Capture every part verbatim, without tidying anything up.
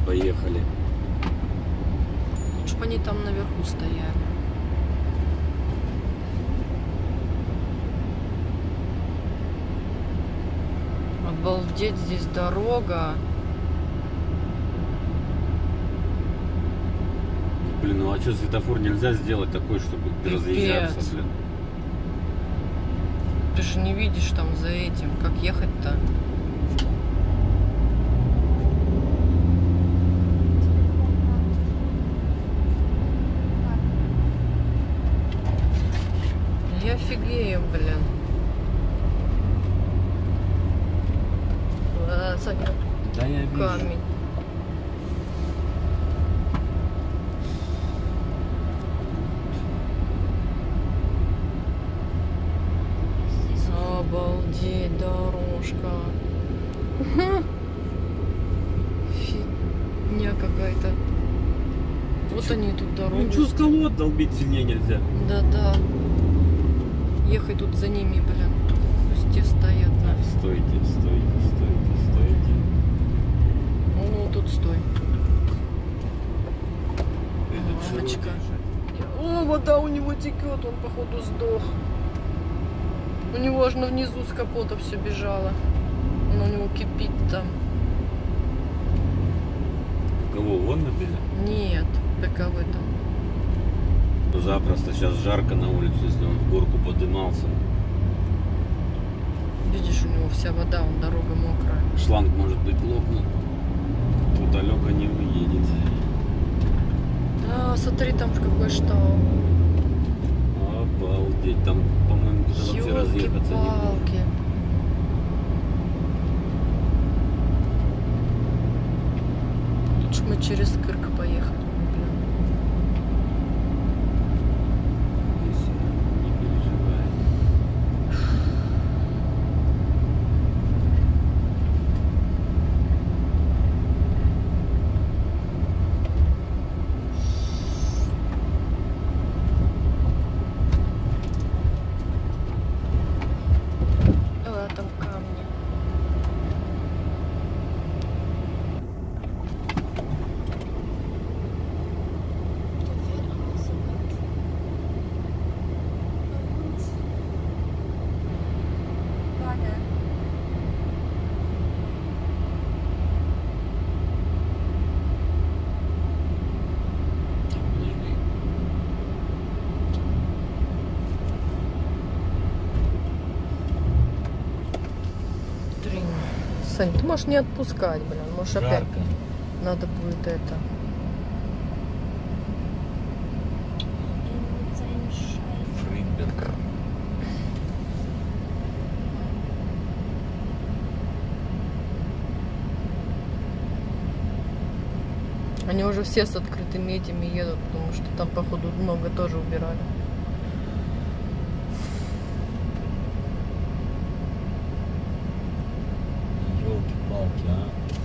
поехали. Лучше бы они там наверху стояли. Обалдеть, здесь дорога. Блин, ну а что, светофор нельзя сделать такой, чтобы Пипец. разъезжаться, блин? Ты же не видишь там за этим, как ехать-то. Я офигею, блин. А, Саня, Да, я вижу. камень. Обалдеть, дорожка. Фигня какая-то. Вот Чё? они тут дорогу. Ну что, скалу отдолбить сильнее нельзя? Да-да. Ехать тут за ними, блин. Пусть те стоят. Так, стойте, стойте, стойте, стойте. Ну, тут стой. Этот Мамочка. широкий. О, вода у него текет, он походу сдох. У него аж на внизу с капота все бежало. Он у него кипит там. Кого, вон набили? Нет, БКВ там. Запросто, сейчас жарко на улице, если он в горку подымался. Видишь, у него вся вода, он дорога мокрая. Шланг может быть лопнул. Тут Алёка не уедет. А, смотри, там какой штал. Обалдеть, там, по-моему, куда вообще разъехаться не было. Ёлки-палки. Лучше мы через Кырк поехали. Блин. Не переживай. А, там камни. Подожди. Три. Сань, ты можешь не отпускать, блин. Может опять Жарко. надо будет это. Фридберг. Они уже все с открытыми этими едут, потому что там, походу, много тоже убирали. Ёлки-палки, а.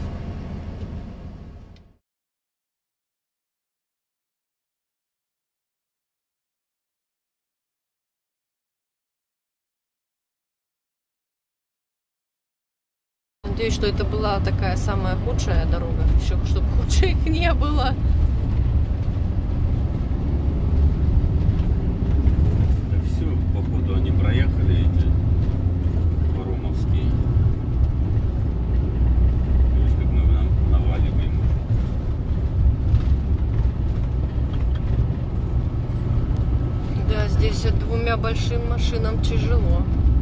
Надеюсь, что это была такая самая худшая дорога. Еще чтобы худших не было. Да все, походу они проехали эти паромовские. Видишь, как мы нам наваливаем уже. Да, здесь двумя большим машинам тяжело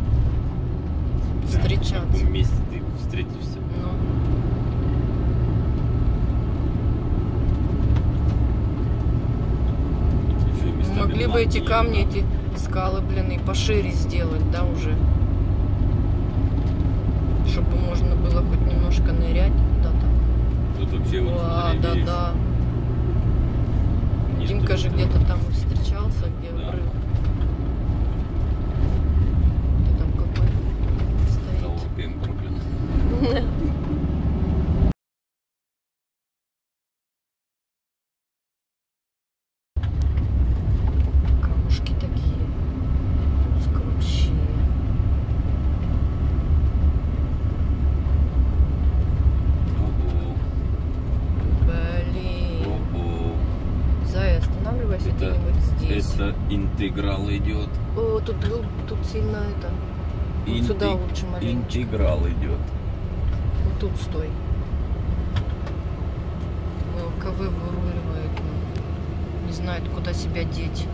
В встречаться. каком месте ты встретишься? Ну. Еще и местами Могли бы эти лавки камни, есть, эти скалы, блин, и пошире сделать, да, уже. Чтобы можно было хоть немножко нырять куда-то. да? Тут вообще вот А, смотри, да, видишь, да. нет Димка же этого. где-то там встречался, где Да. обрыв. Ты там какой стоит. Толпим, блин. Камушки такие. Узко вообще. Ого. Б. Интеграл идет. О, тут, тут сильно это. Вот Инти... сюда лучше маленько. Интеграл идет. Вот тут стой. ЛКВ выруливает. Не знает, куда себя деть.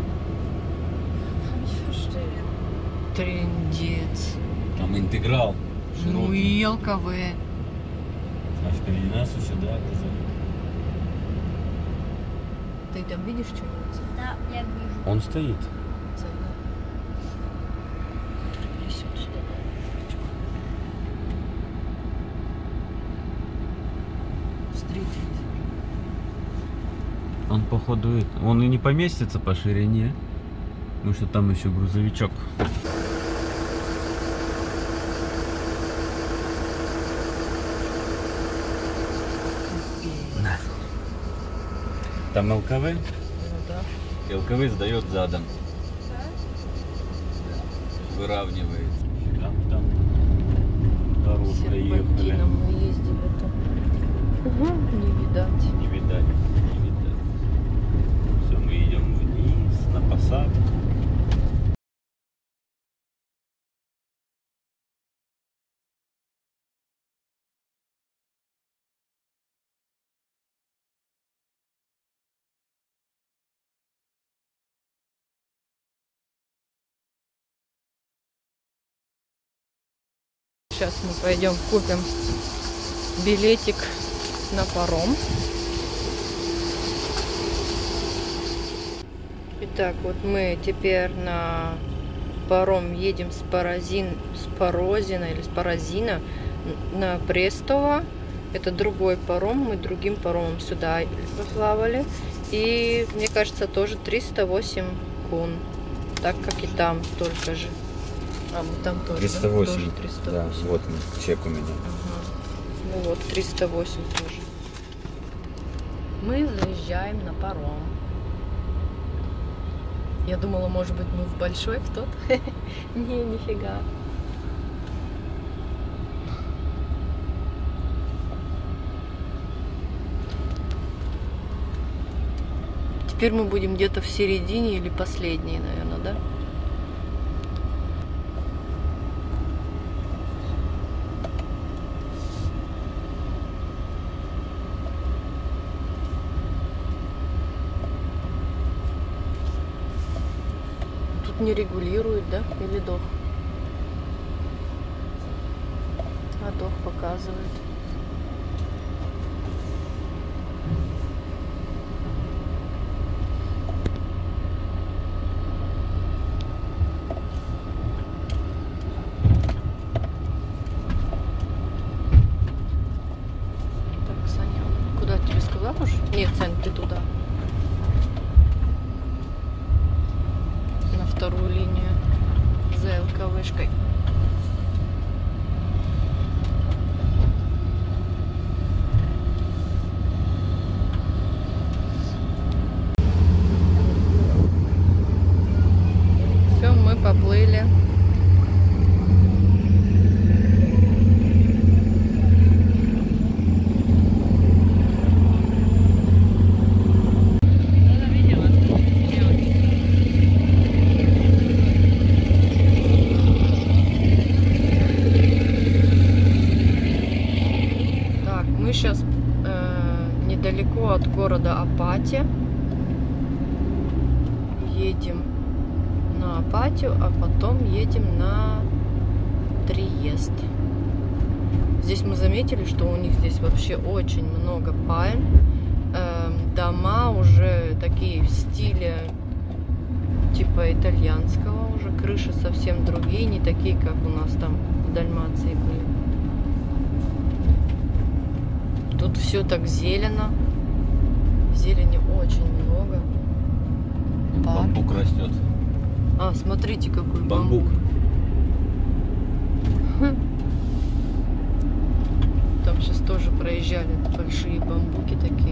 Трындец. Там интеграл. Ну и ЛКВ. А впереди нас и сюда. Ты там видишь что-нибудь? Да, я вижу. Он стоит. Встретились. Он походу, он и не поместится по ширине, потому что там еще грузовичок. Там ЛКВ? Ну да. ЛКВ сдает задом. Выравнивает. Там, там. Дорожка ехали. Серпантином мы ездили-то. Угу, не видать. Не видать, не видать. Все, мы идем вниз, на посадку. Сейчас мы пойдем купим билетик на паром. Итак, вот мы теперь на паром едем с Паразин, с Порозина или с Паразина на Престово. Это другой паром, мы другим паромом сюда плавали. И мне кажется, тоже триста восемь кун, так как и там столько же. А, мы там тоже, триста да? восемь. Тоже триста Да, восемь. вот чек у меня. Ага. Ну вот, триста восемь тоже. Мы заезжаем на паром. Я думала, может быть, мы в большой, в тот. Не, нифига. Теперь мы будем где-то в середине или последней, наверное, да? Не регулирует, да? Или дох? А дох показывает. Так, Саня, куда тебе сказал уж? Нет, Сань, ты туда. Вторую линию за ЛКВшкой. Все, мы поплыли. Мы сейчас э, недалеко от города Апатия. Едем на Апатию, а потом едем на Триест. Здесь мы заметили, что у них здесь вообще очень много пальм. Э, дома уже такие в стиле типа итальянского. Уже крыши совсем другие, не такие, как у нас там в Дальмации были. Тут все так зелено. Зелени очень много. Парк. Бамбук растет. А, смотрите, какой Бамбук. бамбук. Там сейчас тоже проезжали большие бамбуки такие.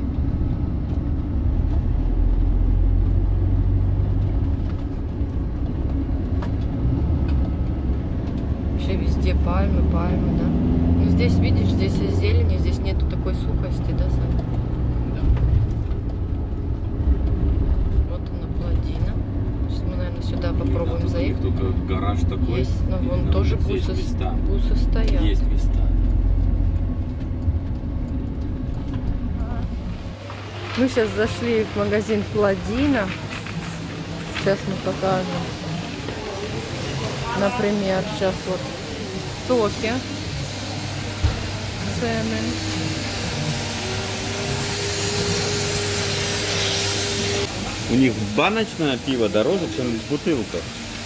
Вообще везде пальмы, пальмы, да? Ну здесь, видишь, здесь зелени, здесь нету такой сухости, да, Сань? Да. Вот она, Пладина. Сейчас мы, наверное, сюда Нет, попробуем а тут у них заехать. только гараж такой. Есть, но И, вон ну, тоже вот здесь бусы, места. бусы стоят. Есть места. Мы сейчас зашли в магазин Пладина. Сейчас мы покажем. Например, сейчас вот соки. Цены. У них баночное пиво дороже, чем бутылка.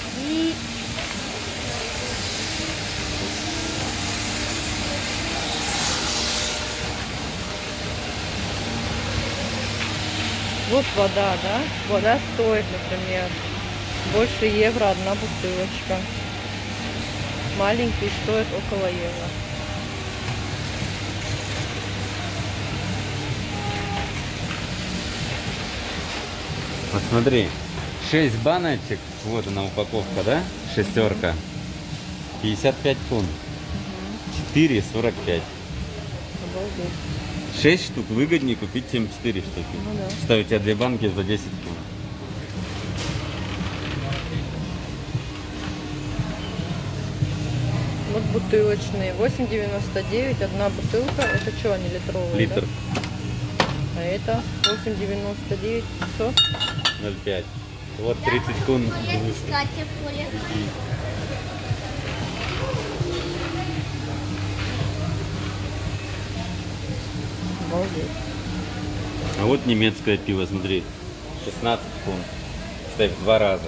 Вот вода, да? Вода стоит, например, больше евро одна бутылочка. Маленький стоит около евро. Посмотри, шесть баночек, вот она упаковка, да? Шестерка. пятьдесят пять фунт. четыре сорок пять. Обалдеть. шесть штук выгоднее купить, чем четыре штуки. Ну да. Считай, у тебя две банки за десять фунт. Вот бутылочные. восемь девяносто девять. Одна бутылка. Это что, они литровые? Литр Да? А это восемь девяносто девять. пятьсот. ноль пять. Вот тридцать фунт. Обалдеть. А вот немецкое пиво, смотри. шестнадцать фунт. Считай, в два раза.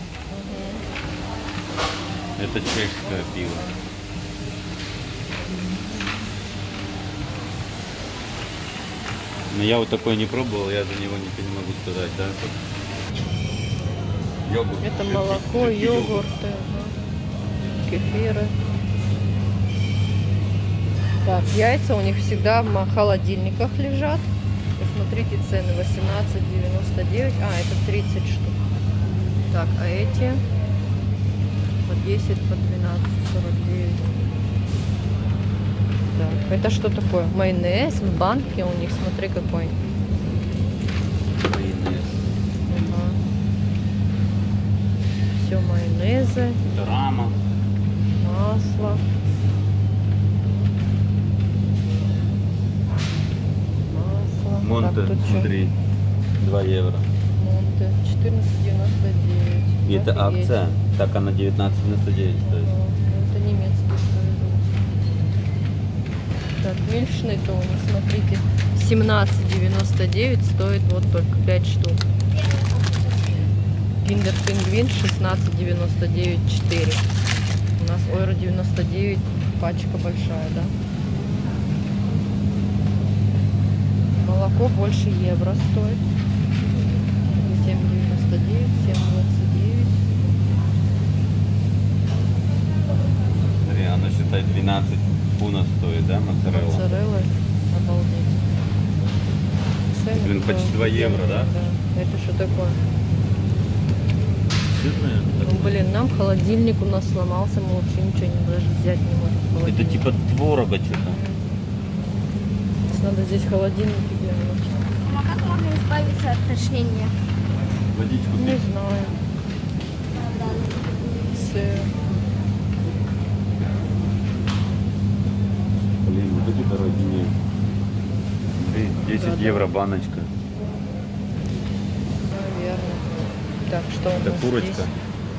Это чешское пиво. Но я вот такой не пробовал, я за него ничего не могу сказать, да? Йогурт. Это Жидкий- молоко, жидкий йогурты, ага. Кефиры. Так, яйца у них всегда в холодильниках лежат. Посмотрите цены. восемнадцать девяносто девять. А, это тридцать штук. Так, а эти по десять, по двенадцать сорок девять. Так, это что такое? Майонез в банке у них, смотри какой. майонез. Ага. Все майонезы, Драма. масло. Масло. Монте, Так, тут чё? смотри, два евро. Монте четырнадцать девяносто девять. И это Офигеть. акция, так она девятнадцать девяносто девять стоит. Ага, ну, это немецкий производство. Так, мельчный-то у них, смотрите, семнадцать девяносто девять стоит вот только пять штук. Киндер Пингвин шестнадцать девяносто девять четыре. У нас евро девяносто девять, пачка большая, да? Молоко больше евро стоит. семь девяносто девять, семь двадцать девять. Смотри, она считай двенадцать фунтов стоит, да, моцарелла? Моцарелла. Обалдеть. Цены Блин, такое почти два евро, да? Да. Это что такое? Сырная? Ну, блин, нам холодильник у нас сломался, мы вообще ничего не даже взять не можем. в Это холодильник. типа творога что-то. Надо здесь холодильники глянуть. А как можно избавиться от тошнения? Водичку Не пить. знаю. Сыр. Блин, вот эти дорогие. Смотри, десять Да, да. евро баночка. Наверное. Так, что у Это нас курочка. здесь?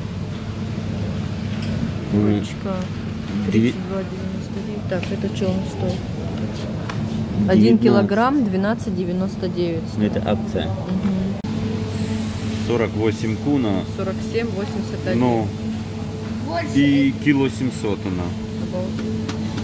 М, Курочка. Деви- тридцать два девяносто девять. Так, это что у нас стоит? девятнадцать. Один килограмм двенадцать девяносто девять. Ну, это акция. Угу. сорок восемь куна. сорок семь восемьдесят один. Ну, Больше. и кило семьсот она. Обалдеть.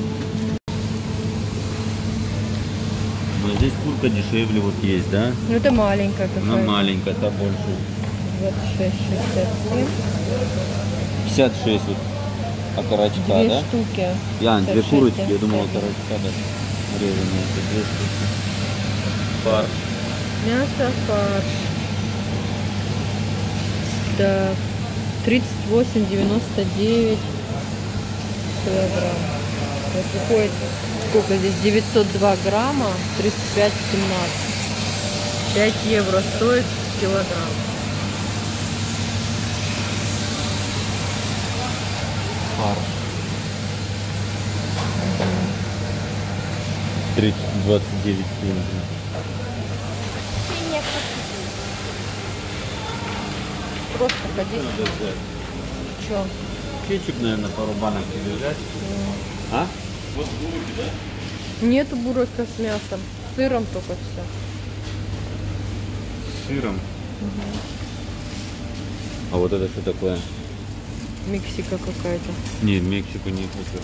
Но здесь курка дешевле вот есть, да? Ну это маленькая Она какая-то. маленькая, та больше. двадцать шесть шестьдесят семь. пятьдесят шесть вот окорочка, Две да? штуки. Я, две пятьдесят шесть, курочки, я думал семьдесят один. окорочка, да. Резаные, это две штуки. Фарш. Мясо, фарш. Так, тридцать восемь девяносто девять килограмм. Вот выходит, сколько здесь? девятьсот два грамма, тридцать пять семнадцать. пять евро стоит килограмм. фарш. тридцать двадцать девять центов. Печенье красивое. Просто ходи. Че? Кетчуп, наверное, пару банок передать. А? Вот буруки, да? Нету бурака с мясом. С сыром только все. С сыром. А вот это что такое? Мексика какая-то. Не, Мексику не хочу.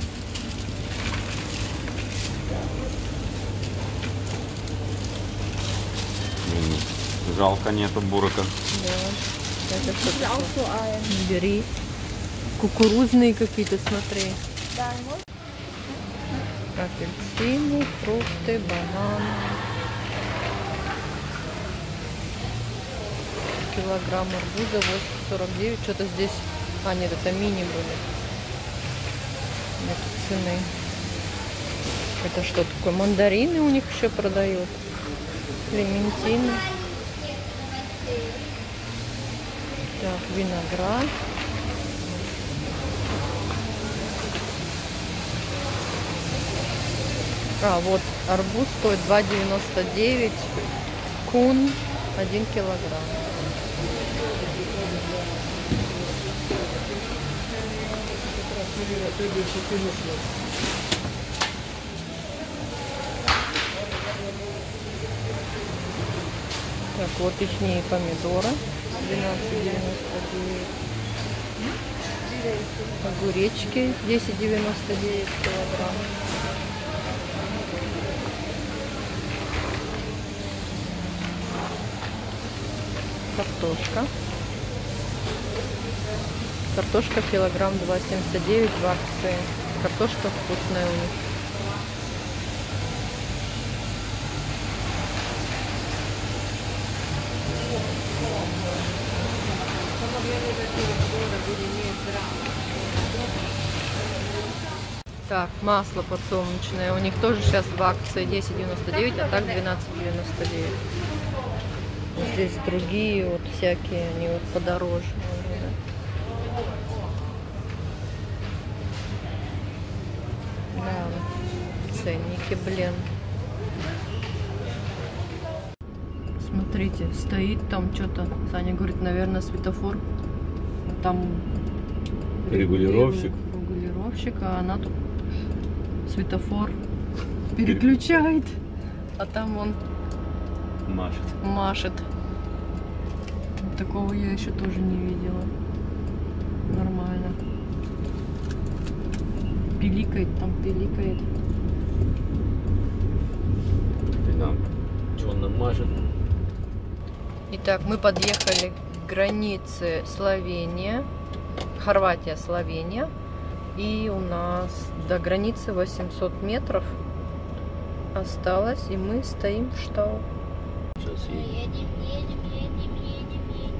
Блин, жалко, нету бурака. Да. Это что Ja, auch такое? so ein. Бери. Кукурузные какие-то, смотри. Da muss Апельсины, фрукты, бананы. Килограмм арбуза восемь сорок девять. Что-то здесь... А, нет, это мини были. Нет цены. Это что такое? Мандарины у них еще продают. Клементины. Так, виноград. А, вот арбуз стоит два девяносто девять. Кун один килограмм. Так, вот ихние помидоры. двенадцать девяносто девять. Огуречки десять девяносто девять килограмм. Картошка. Картошка килограмм два семьдесят девять в акции. Картошка вкусная у них. Так, масло подсолнечное. У них тоже сейчас в акции десять девяносто девять, а так двенадцать девяносто девять. Здесь другие вот всякие, они вот подороже. Да, ценники, блин. Смотрите, стоит там что-то. Саня говорит, наверное, светофор. Там Регулировщик. Регулировщик, а она тут светофор переключает. А там он Машет. машет. Такого я еще тоже не видела. Нормально. Пиликает, там пиликает. Что он нам машет? Итак, мы подъехали к границе Словения. Хорватия, Словения. И у нас до границы восемьсот метров осталось. И мы стоим в штау. Сейчас едем. едем, едем, едем, едем, едем.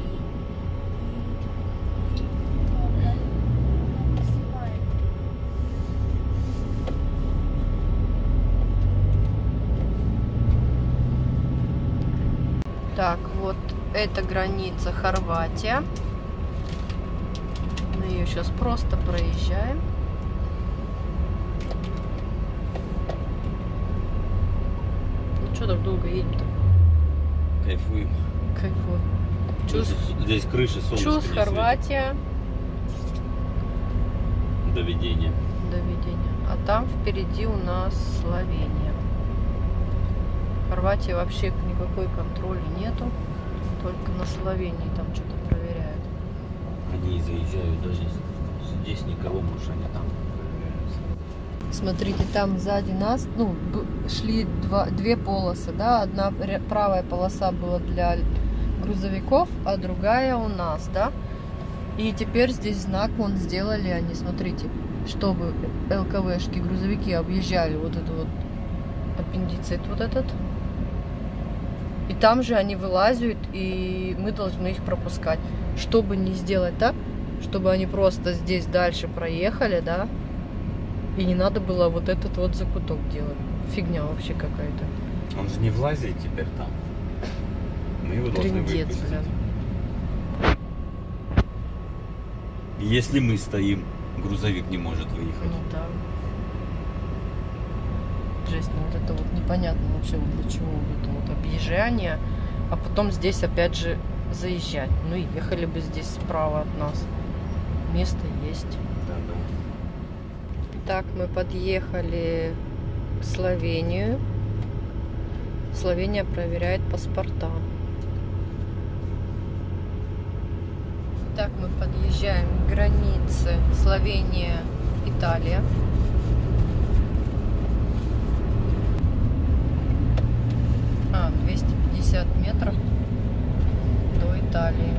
Снимаем. Так, вот это граница Хорватия. Мы ее сейчас просто проезжаем. Ну что так долго едем-то? Кайфуем. Кайфуем. Чус, Здесь крыша, солнышко Чус, не Хорватия. светит. Доведение. Доведение. А там впереди у нас Словения. В Хорватии вообще никакой контроля нету. Только на Словении там что-то проверяют. Они заезжают даже здесь никого, может, они там проверяются. Смотрите, там сзади нас, ну, шли два, две полосы, да, одна правая полоса была для грузовиков, а другая у нас, да. И теперь здесь знак вон сделали они, смотрите, чтобы ЛКВшки, грузовики объезжали вот этот вот аппендицит вот этот. И там же они вылазят, и мы должны их пропускать. Чтобы не сделать так, чтобы они просто здесь дальше проехали, да, и не надо было вот этот вот закуток делать. Фигня вообще какая-то. Он же не влазит теперь там. Мы его должны Трындец, выпустить. блин. Если мы стоим грузовик не может выехать. Ну да. Жесть, ну вот это вот непонятно вообще вот для чего вот это вот объезжание, а потом здесь опять же заезжать. Ну и ехали бы здесь справа от нас. Место есть. Да, да. Так, мы подъехали в Словению. Словения проверяет паспорта. Так, мы подъезжаем к границе Словения-Италия. А, двести пятьдесят метров до Италии.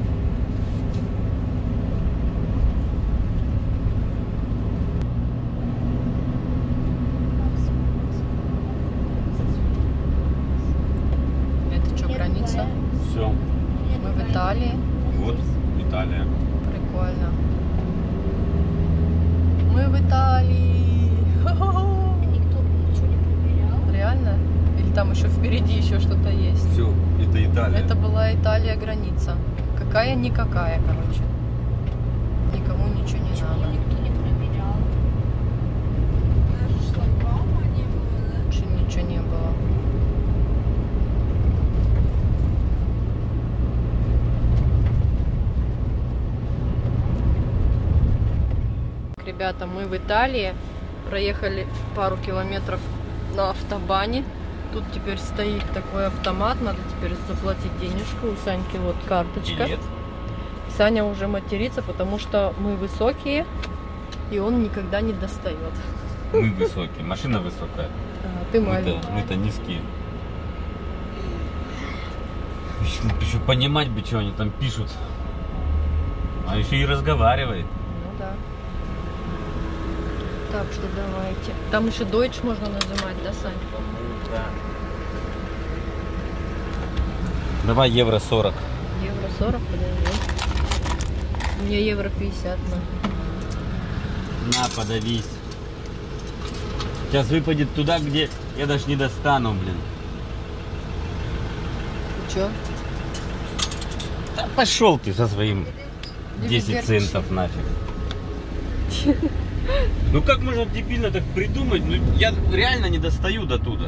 Это что, граница? Все. Мы в Италии. Вот Италия. Прикольно. Мы в Италии. Хо-хо-хо. Никто ничего не проверял. Реально? Или там еще впереди еще что-то есть? Все, это Италия. Это была Италия граница. Какая-никакая, короче. Никому ничего не Ничего надо. никто не проверял. Даже шлагбаума не было, да? Вообще ничего не было. Ребята, мы в Италии. Проехали пару километров на автобане. Тут теперь стоит такой автомат. Надо теперь заплатить денежку. У Саньки вот карточка. Билет. Саня уже матерится, потому что мы высокие, и он никогда не достает. Мы высокие, машина высокая. А, ты маленький. Мы-то, мы-то низкие. Еще, еще понимать бы, что они там пишут. А еще и разговаривает. Ну да. Так что давайте. Там еще Deutsch можно нажимать, да, Сань? Давай евро сорок. Евро сорок, подожди. У меня евро пятьдесят. На. На, подавись. Сейчас выпадет туда, где я даже не достану, блин. Ты чё? Да пошел ты со своим десять центов нафиг. Ну как можно дебильно так придумать? Ну я реально не достаю до туда.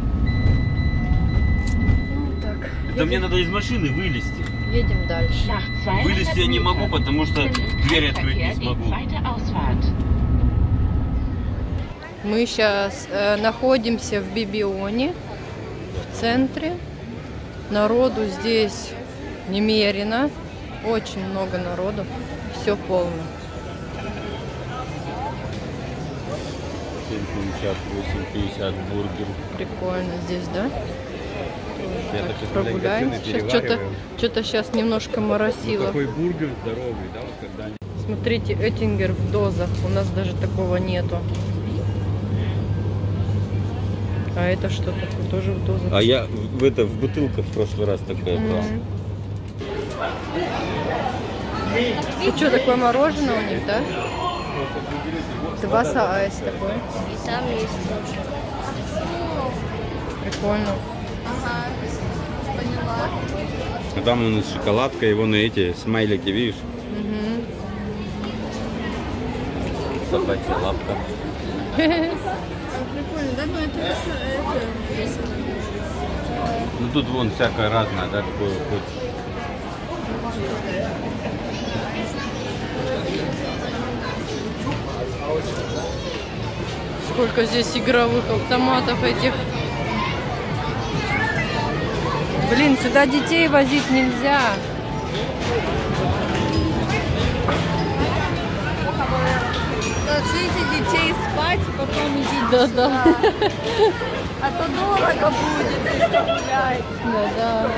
Ну так. Это мне надо из машины вылезти. Едем дальше. Вылезти я не могу, потому что дверь открыть не смогу. Мы сейчас э, находимся в Бибионе, в центре. Народу здесь немерено. Очень много народу. Все полно. семь пятьдесят, восемь пятьдесят бургер. Прикольно здесь, да? Я Так, так сейчас прогуляемся. Сейчас что-то что-то сейчас немножко моросило. Такой бургер здоровый, да, вот когда... Смотрите, Эттингер в дозах. У нас даже такого нету. А это что такое? Тоже в дозах? А я в, это, в бутылках в прошлый раз такое брал. Мгм. И что, такое мороженое у них, да? Два айс такое. И там есть тоже. Прикольно. Ага. Поняла. А там у нас шоколадка, его на эти смайлики, видишь? Мгм. Собачья лапка. Прикольно, да? Ну это это. Ну тут вон всякое разное, да, какое хочешь. Сколько здесь игровых автоматов этих. Блин, сюда детей возить нельзя. Ложите детей спать, потом идите. Да-да. А то дорого будет, если гулять. Да-да.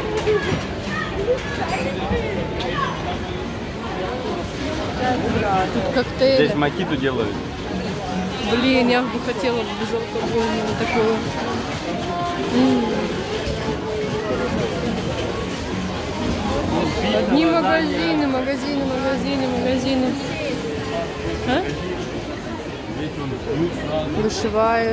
Тут коктейли. Здесь мохито делают. Блин, я бы хотела бы безалкогольного такого. М. Одни магазины, магазины, магазины, магазины. А? Вышивают.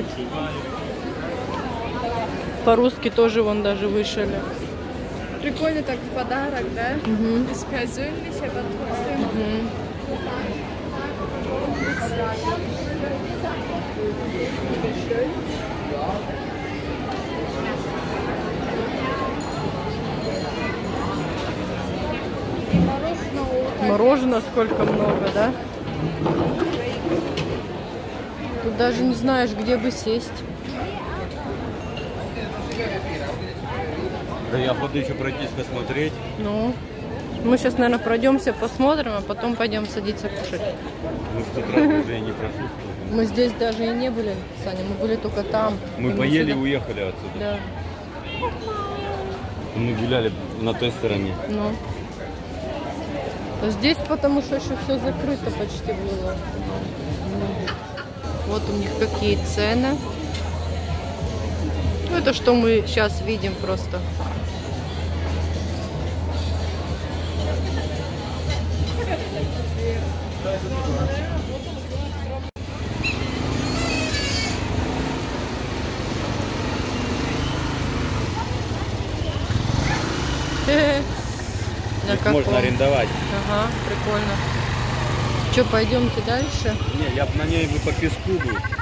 По-русски тоже вон даже вышили. Прикольно так в подарок, да? Мгм. Без persönlicher Вопросы. Мгм. Мороженого сколько много, да? Тут даже не знаешь, где бы сесть. Да я буду еще пройтись, посмотреть. Ну, мы сейчас, наверное, пройдемся, посмотрим, а потом пойдем садиться кушать. Мы в тот раз уже и не прошли. Мы здесь даже и не были, Саня, мы были только там. Мы И поели и сюда- уехали отсюда. Да, Мы гуляли на той стороне. ну. А здесь потому что еще все закрыто почти было. Вот у них какие цены. Ну, это что мы сейчас видим просто. На Их каком? можно арендовать. Ага, прикольно. Что, пойдемте дальше? Не, я бы на ней бы по песку был.